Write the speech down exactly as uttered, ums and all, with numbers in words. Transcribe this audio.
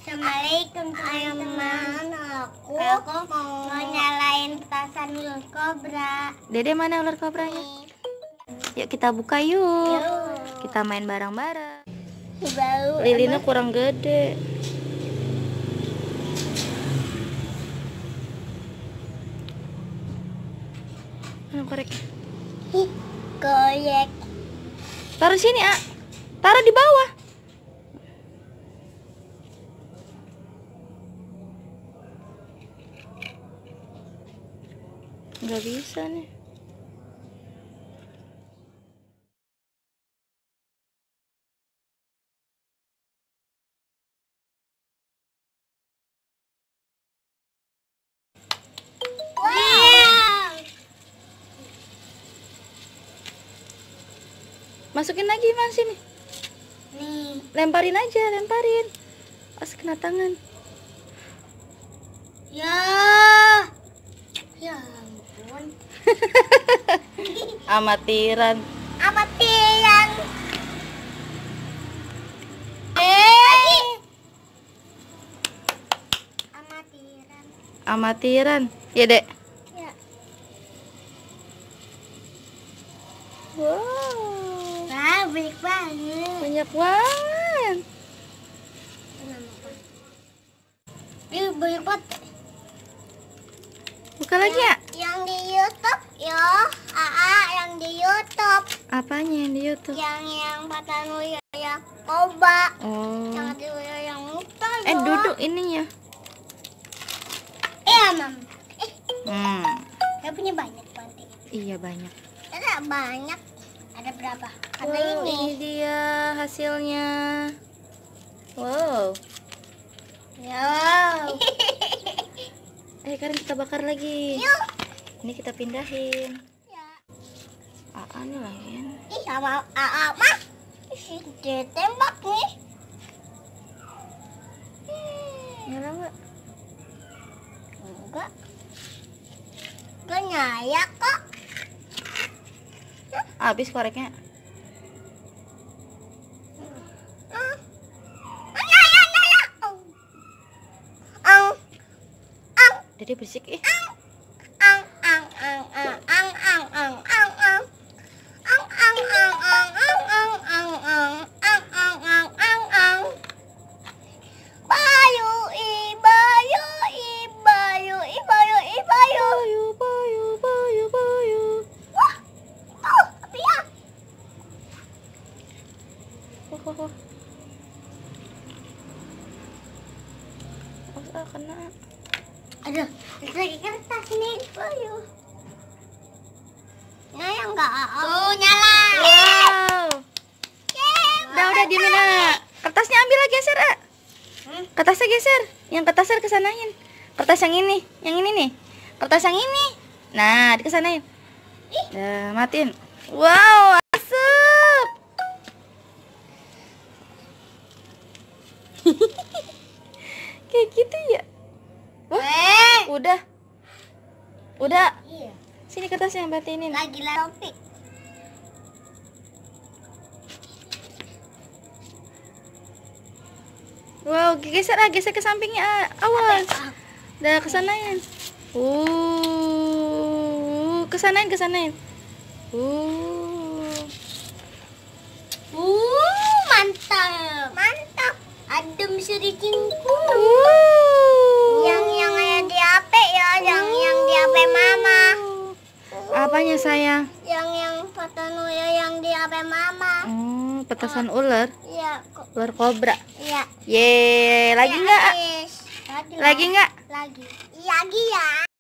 Assalamualaikum teman-teman. Aku, aku mau, mau nyalain petasan ular kobra. Dede mana ular kobranya? Yuk kita buka yuk. Yuk. Kita main bareng-bareng. Bau. Lilinnya kurang gede. Mana korek? Ih, koyek. Taruh sini, ah. Taruh di bawah. Nggak bisa nih. Wow. Masukin lagi mas sini. Nih. Lemparin aja, lemparin. Pas kena tangan. Ya. Ya ampun. Amatiran. Amatiran. Eh. Amatiran. Amatiran. Ya, Dek. Ya. Wow. Wah, banyak banget. Banyak banget. Ini banyak banget. Buka lagi ya? Yang di YouTube, yo. Aa, yang di YouTube. Apanya yang di YouTube? Yang yang Patanuya yang Koba. Oh. Yang di yang Muta. Eh, duduk ininya. Eh, Mam. Eh, Hmm. saya punya banyak panti. Iya banyak. Ada banyak. Ada berapa? Ada Wow, ini. ini dia hasilnya. Wow. Ya. Eh, sekarang kita bakar lagi. Yuk. Ini kita pindahin. Ya. Aa nih lagi. Ih, sama Aa mah. Ih, dia tembak nih. Nyala nggak? Enggak. Enggak nyala kok. Habis koreknya. Hmm. Oh, nyala, nyala. Oh. Ang, ang, Jadi berisik ih. ang, ang, ang, ang, ang, ang, ang, ang, ang. Ang, ang, ang, ang, ang, ang, ang, ang, ang, ang, ang, ang, ang. Bayu, ibayu, ibayu, ibayu, ibayu. Bayu, bayu, bayu, bayu. Wah, oh, api ya. Wah, wah, wah. Oh, ah, kena. Aduh, itu lagi kertas nih, bayu. Nah, yang enggak. Oh, nyala. Wow. Udah, udah diemin ah. Kertasnya ambil lagi, geser ah. Hmm? Kertasnya geser. Yang kertasnya kesanain. Kertas yang ini, yang ini nih. Kertas yang ini. Nah, dikesanain. Nah, matiin. Wow, asap. Kayak gitu ya. Wah, Eh. udah. Udah. Iya. Sini kertasnya batinin. Lagi Lopi. Wow, geser ah, geser ke sampingnya. Ah. Awas. Udah kesanain. Uh, kesanain, kesanain. Uh. Uh, mantap. Mantap. Adem sedikitku. Uh. Yang yang ada di H P ya, yang yang di H P Mama. Apanya sayang? Yang yang Patanuya yang di H P Mama. Oh, petasan ular, Iya, kok. ular kobra. Iya. Ye, lagi Ya, nggak? habis. Lagi. Lagi nggak? Lagi. Lagi ya.